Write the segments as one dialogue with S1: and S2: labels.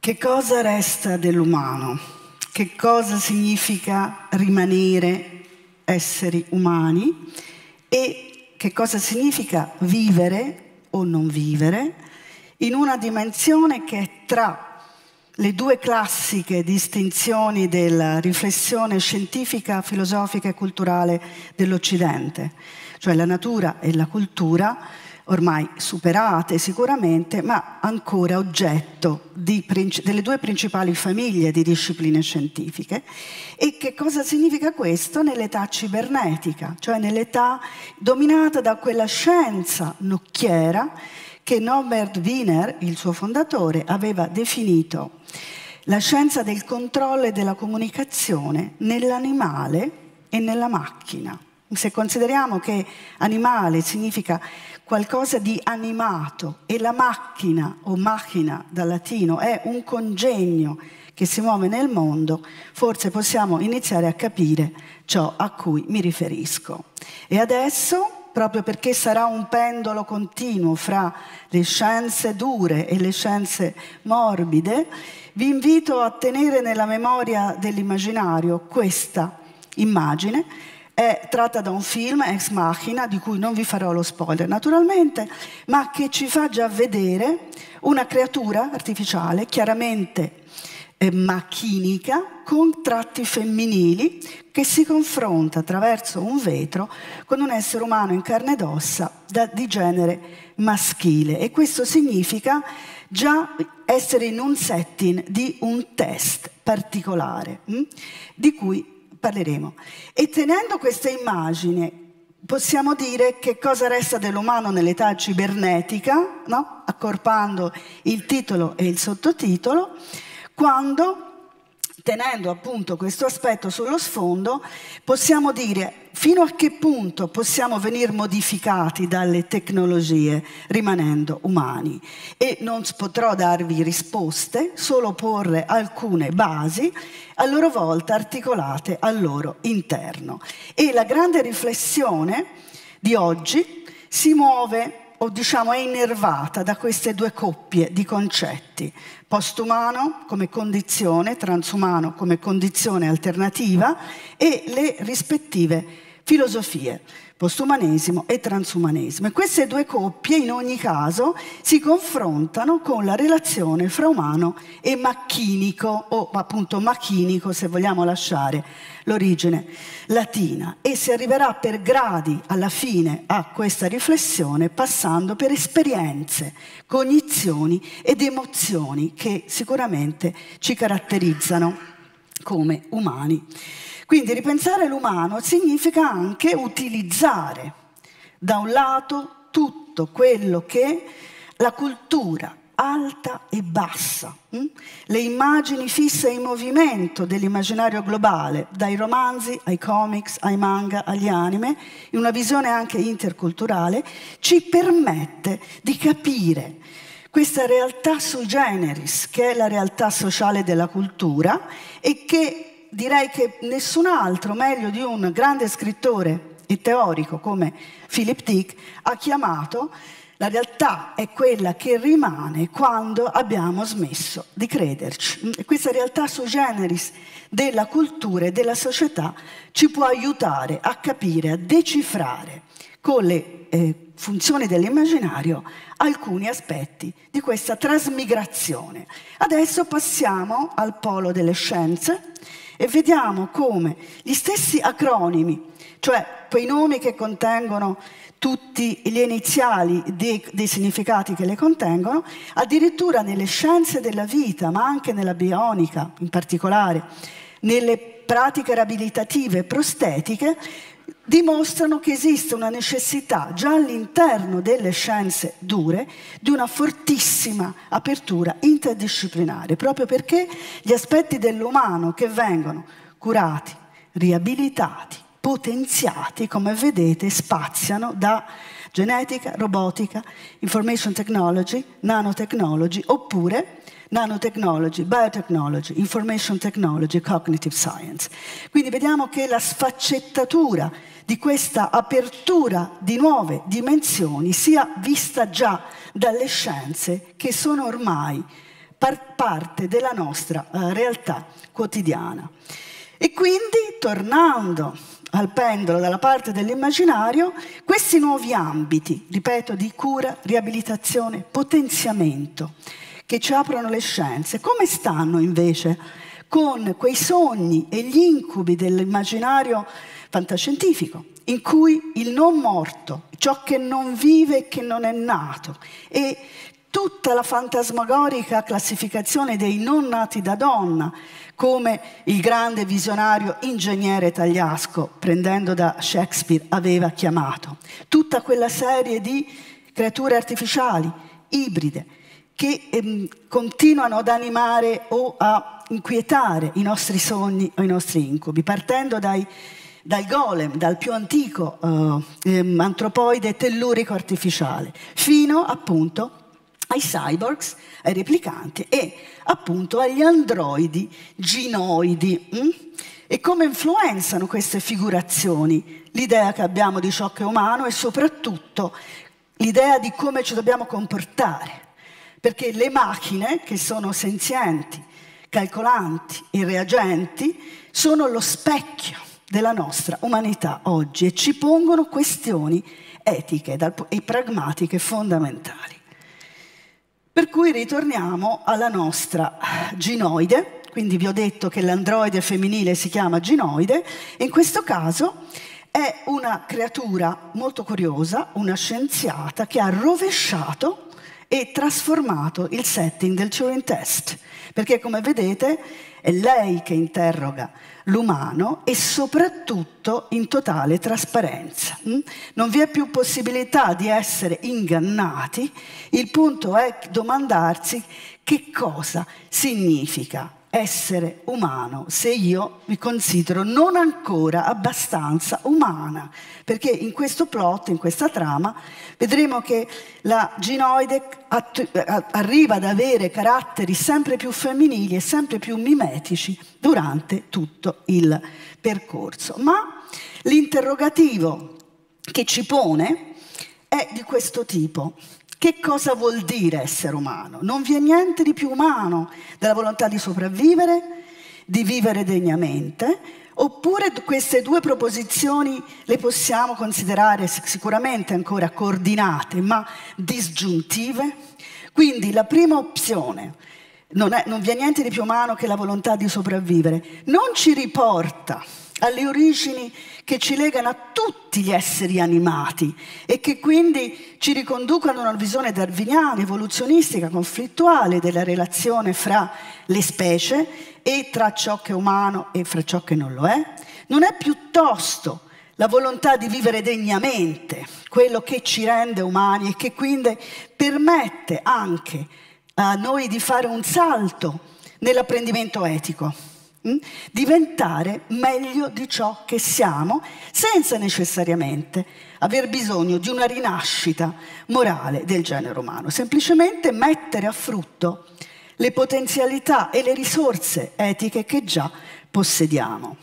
S1: Che cosa resta dell'umano? Che cosa significa rimanere esseri umani? E che cosa significa vivere o non vivere in una dimensione che è tra le due classiche distinzioni della riflessione scientifica, filosofica e culturale dell'Occidente, cioè la natura e la cultura, ormai superate sicuramente, ma ancora oggetto delle due principali famiglie di discipline scientifiche. E che cosa significa questo nell'età cibernetica, cioè nell'età dominata da quella scienza nocchiera che Norbert Wiener, il suo fondatore, aveva definito la scienza del controllo e della comunicazione nell'animale e nella macchina. Se consideriamo che animale significa qualcosa di animato e la macchina o macchina dal latino è un congegno che si muove nel mondo, forse possiamo iniziare a capire ciò a cui mi riferisco. E adesso, proprio perché sarà un pendolo continuo fra le scienze dure e le scienze morbide, vi invito a tenere nella memoria dell'immaginario questa immagine. È tratta da un film, Ex Machina, di cui non vi farò lo spoiler naturalmente, ma che ci fa già vedere una creatura artificiale, chiaramente macchinica, con tratti femminili, che si confronta attraverso un vetro con un essere umano in carne ed ossa di genere maschile. E questo significa già essere in un setting di un test particolare, di cui parleremo. E tenendo questa immagine possiamo dire che cosa resta dell'umano nell'età cibernetica, no? Accorpando il titolo e il sottotitolo, quando, tenendo appunto questo aspetto sullo sfondo, possiamo dire fino a che punto possiamo venire modificati dalle tecnologie rimanendo umani. E non potrò darvi risposte, solo porre alcune basi, a loro volta articolate al loro interno. E la grande riflessione di oggi si muove, o diciamo è innervata da queste due coppie di concetti: postumano come condizione, transumano come condizione alternativa, e le rispettive filosofie, postumanesimo e transumanesimo. E queste due coppie in ogni caso si confrontano con la relazione fra umano e macchinico, o appunto macchinico se vogliamo lasciare l'origine latina, e si arriverà per gradi alla fine a questa riflessione passando per esperienze, cognizioni ed emozioni che sicuramente ci caratterizzano come umani. Quindi ripensare l'umano significa anche utilizzare da un lato tutto quello che la cultura alta e bassa, le immagini fisse in movimento dell'immaginario globale, dai romanzi ai comics, ai manga, agli anime, in una visione anche interculturale, ci permette di capire questa realtà sui generis, che è la realtà sociale della cultura, e che direi che nessun altro, meglio di un grande scrittore e teorico come Philip Dick, ha chiamato la realtà è quella che rimane quando abbiamo smesso di crederci. E questa realtà sui generis della cultura e della società ci può aiutare a capire, a decifrare con le funzioni dell'immaginario alcuni aspetti di questa trasmigrazione. Adesso passiamo al polo delle scienze e vediamo come gli stessi acronimi, cioè quei nomi che contengono tutti gli iniziali dei significati che le contengono, addirittura nelle scienze della vita, ma anche nella bionica in particolare, nelle pratiche riabilitative e prostetiche, dimostrano che esiste una necessità già all'interno delle scienze dure di una fortissima apertura interdisciplinare, proprio perché gli aspetti dell'umano che vengono curati, riabilitati, potenziati, come vedete, spaziano da genetica, robotica, information technology, nanotechnology, oppure nanotechnology, biotechnology, information technology, cognitive science. Quindi vediamo che la sfaccettatura di questa apertura di nuove dimensioni sia vista già dalle scienze che sono ormai parte della nostra realtà quotidiana. E quindi, tornando al pendolo dalla parte dell'immaginario, questi nuovi ambiti, ripeto, di cura, riabilitazione, potenziamento, che ci aprono le scienze, come stanno invece con quei sogni e gli incubi dell'immaginario fantascientifico, in cui il non morto, ciò che non vive e che non è nato, e tutta la fantasmagorica classificazione dei non nati da donna, come il grande visionario ingegnere Tagliasco, prendendo da Shakespeare, aveva chiamato. Tutta quella serie di creature artificiali, ibride, che continuano ad animare o a inquietare i nostri sogni o i nostri incubi, partendo dal golem, dal più antico antropoide tellurico artificiale, fino appunto ai cyborgs, ai replicanti e appunto agli androidi ginoidi. E come influenzano queste figurazioni l'idea che abbiamo di ciò che è umano e soprattutto l'idea di come ci dobbiamo comportare. Perché le macchine, che sono senzienti, calcolanti e reagenti, sono lo specchio della nostra umanità oggi e ci pongono questioni etiche e pragmatiche fondamentali. Per cui ritorniamo alla nostra ginoide, quindi vi ho detto che l'androide femminile si chiama ginoide, e in questo caso è una creatura molto curiosa, una scienziata che ha rovesciato e trasformato il setting del Turing Test, perché come vedete è lei che interroga l'umano e soprattutto in totale trasparenza. Non vi è più possibilità di essere ingannati, il punto è domandarsi che cosa significa essere umano se io mi considero non ancora abbastanza umana, perché in questo plot, in questa trama, vedremo che la ginoide arriva ad avere caratteri sempre più femminili e sempre più mimetici durante tutto il percorso. Ma l'interrogativo che ci pone è di questo tipo. Che cosa vuol dire essere umano? Non vi è niente di più umano della volontà di sopravvivere, di vivere degnamente, oppure queste due proposizioni le possiamo considerare sicuramente ancora coordinate, ma disgiuntive? Quindi la prima opzione, non vi è niente di più umano che la volontà di sopravvivere, non ci riporta alle origini che ci legano a tutti gli esseri animati e che quindi ci riconducono a una visione darwiniana, evoluzionistica, conflittuale della relazione fra le specie e tra ciò che è umano e fra ciò che non lo è. Non è piuttosto la volontà di vivere degnamente quello che ci rende umani e che quindi permette anche a noi di fare un salto nell'apprendimento etico, diventare meglio di ciò che siamo, senza necessariamente aver bisogno di una rinascita morale del genere umano, semplicemente mettere a frutto le potenzialità e le risorse etiche che già possediamo.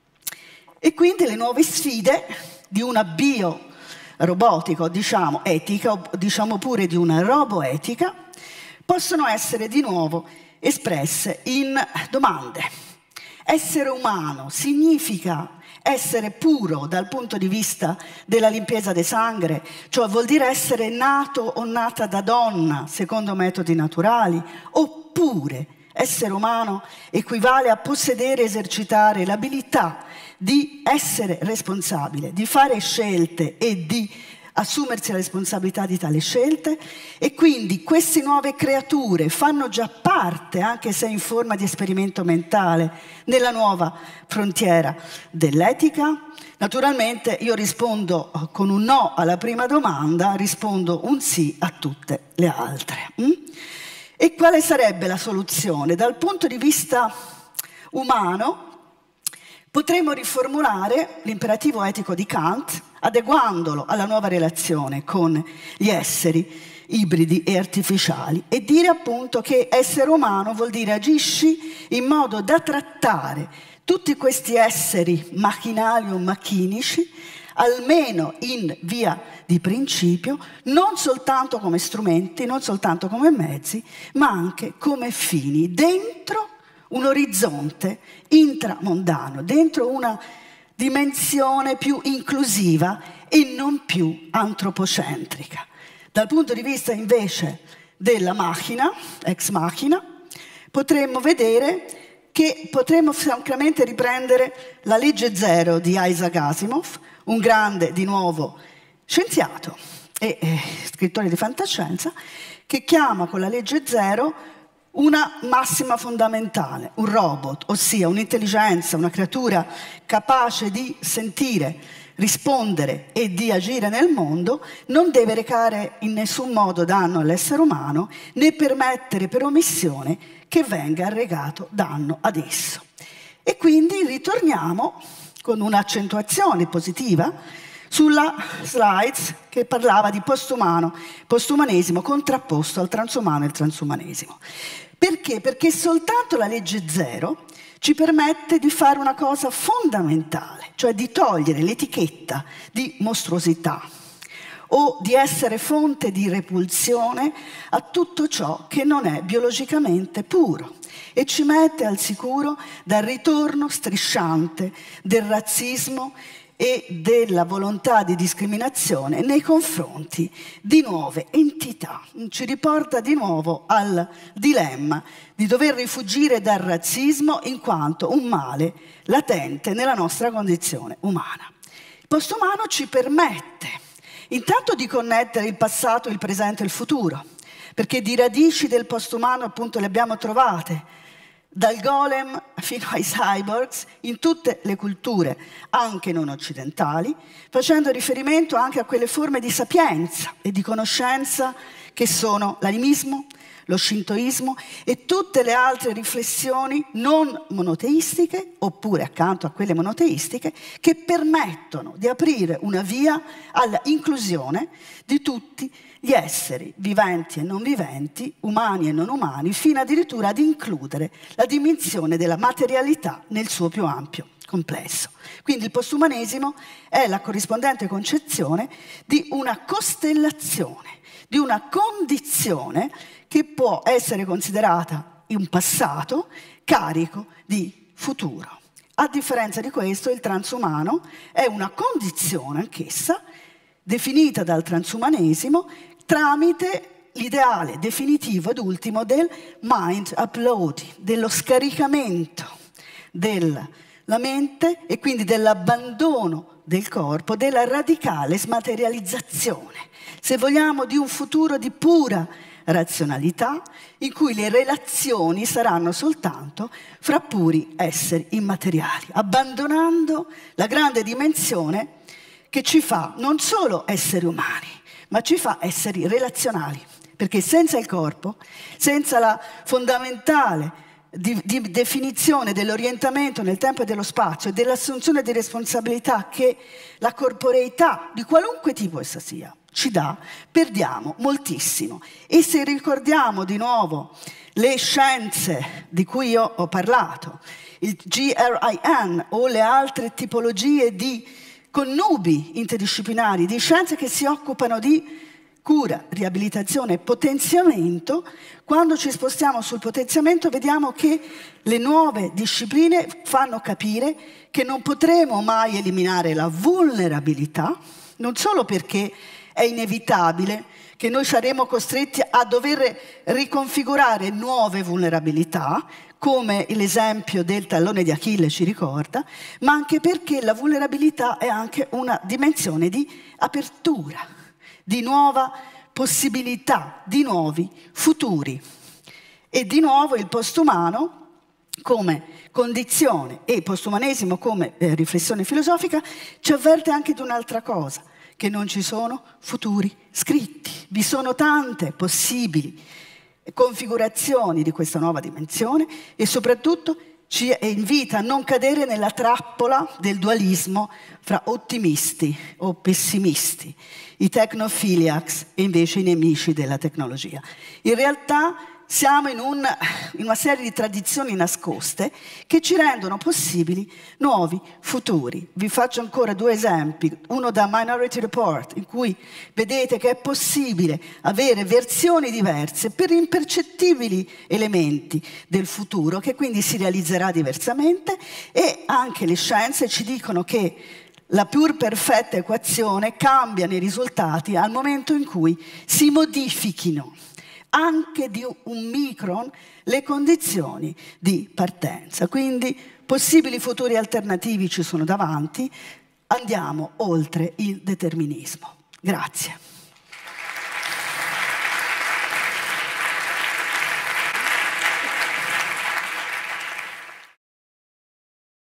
S1: E quindi le nuove sfide di una biorobotica, o diciamo etica, o diciamo pure di una roboetica, possono essere di nuovo espresse in domande. Essere umano significa essere puro dal punto di vista della limpiezza del sangue, cioè vuol dire essere nato o nata da donna secondo metodi naturali, oppure essere umano equivale a possedere e esercitare l'abilità di essere responsabile, di fare scelte e di assumersi la responsabilità di tali scelte, e quindi queste nuove creature fanno già parte, anche se in forma di esperimento mentale, nella nuova frontiera dell'etica. Naturalmente io rispondo con un no alla prima domanda, rispondo un sì a tutte le altre. E quale sarebbe la soluzione? Dal punto di vista umano potremmo riformulare l'imperativo etico di Kant adeguandolo alla nuova relazione con gli esseri ibridi e artificiali e dire appunto che essere umano vuol dire agisci in modo da trattare tutti questi esseri macchinali o macchinici almeno in via di principio, non soltanto come strumenti, non soltanto come mezzi, ma anche come fini, dentro un orizzonte intramondano, dentro una dimensione più inclusiva e non più antropocentrica. Dal punto di vista invece della macchina, ex machina, potremmo vedere che potremmo francamente riprendere la legge zero di Isaac Asimov, un grande, di nuovo, scienziato e scrittore di fantascienza, che chiama con la legge zero una massima fondamentale, un robot, ossia un'intelligenza, una creatura capace di sentire, rispondere e di agire nel mondo, non deve recare in nessun modo danno all'essere umano, né permettere per omissione che venga arrecato danno ad esso. E quindi ritorniamo con un'accentuazione positiva sulla slides che parlava di postumano, postumanesimo contrapposto al transumano e al transumanesimo. Perché? Perché soltanto la legge zero ci permette di fare una cosa fondamentale, cioè di togliere l'etichetta di mostruosità o di essere fonte di repulsione a tutto ciò che non è biologicamente puro e ci mette al sicuro dal ritorno strisciante del razzismo e della volontà di discriminazione nei confronti di nuove entità. Ci riporta di nuovo al dilemma di dover rifugire dal razzismo in quanto un male latente nella nostra condizione umana. Il postumano ci permette intanto di connettere il passato, il presente e il futuro, perché di radici del postumano appunto le abbiamo trovate, dal golem fino ai cyborgs, in tutte le culture, anche non occidentali, facendo riferimento anche a quelle forme di sapienza e di conoscenza che sono l'animismo, lo shintoismo e tutte le altre riflessioni non monoteistiche, oppure accanto a quelle monoteistiche, che permettono di aprire una via alla inclusione di tutti gli esseri viventi e non viventi, umani e non umani, fino addirittura ad includere la dimensione della materialità nel suo più ampio complesso. Quindi il postumanesimo è la corrispondente concezione di una costellazione, di una condizione che può essere considerata un passato carico di futuro. A differenza di questo, il transumano è una condizione anch'essa definita dal transumanesimo tramite l'ideale definitivo ed ultimo del mind uploading, dello scaricamento della mente e quindi dell'abbandono del corpo, della radicale smaterializzazione, se vogliamo, di un futuro di pura razionalità in cui le relazioni saranno soltanto fra puri esseri immateriali, abbandonando la grande dimensione che ci fa non solo esseri umani, ma ci fa esseri relazionali, perché senza il corpo, senza la fondamentale di definizione dell'orientamento nel tempo e dello spazio e dell'assunzione di responsabilità che la corporeità, di qualunque tipo essa sia, ci dà, perdiamo moltissimo. E se ricordiamo di nuovo le scienze di cui io ho parlato, il GRIN o le altre tipologie di connubi interdisciplinari, di scienze che si occupano di cura, riabilitazione e potenziamento, quando ci spostiamo sul potenziamento vediamo che le nuove discipline fanno capire che non potremo mai eliminare la vulnerabilità, non solo perché è inevitabile che noi saremo costretti a dover riconfigurare nuove vulnerabilità, come l'esempio del tallone di Achille ci ricorda, ma anche perché la vulnerabilità è anche una dimensione di apertura, di nuova possibilità, di nuovi futuri. E di nuovo il postumano come condizione e il postumanesimo come riflessione filosofica ci avverte anche di un'altra cosa, che non ci sono futuri scritti, vi sono tante possibili configurazioni di questa nuova dimensione e soprattutto ci invita a non cadere nella trappola del dualismo fra ottimisti o pessimisti, i technophiliacs e invece i nemici della tecnologia. In realtà siamo in una serie di tradizioni nascoste che ci rendono possibili nuovi futuri. Vi faccio ancora 2 esempi, uno da Minority Report, in cui vedete che è possibile avere versioni diverse per impercettibili elementi del futuro, che quindi si realizzerà diversamente, e anche le scienze ci dicono che la pur perfetta equazione cambia nei risultati al momento in cui si modifichino anche di un micron le condizioni di partenza. Quindi possibili futuri alternativi ci sono davanti, andiamo oltre il determinismo. Grazie.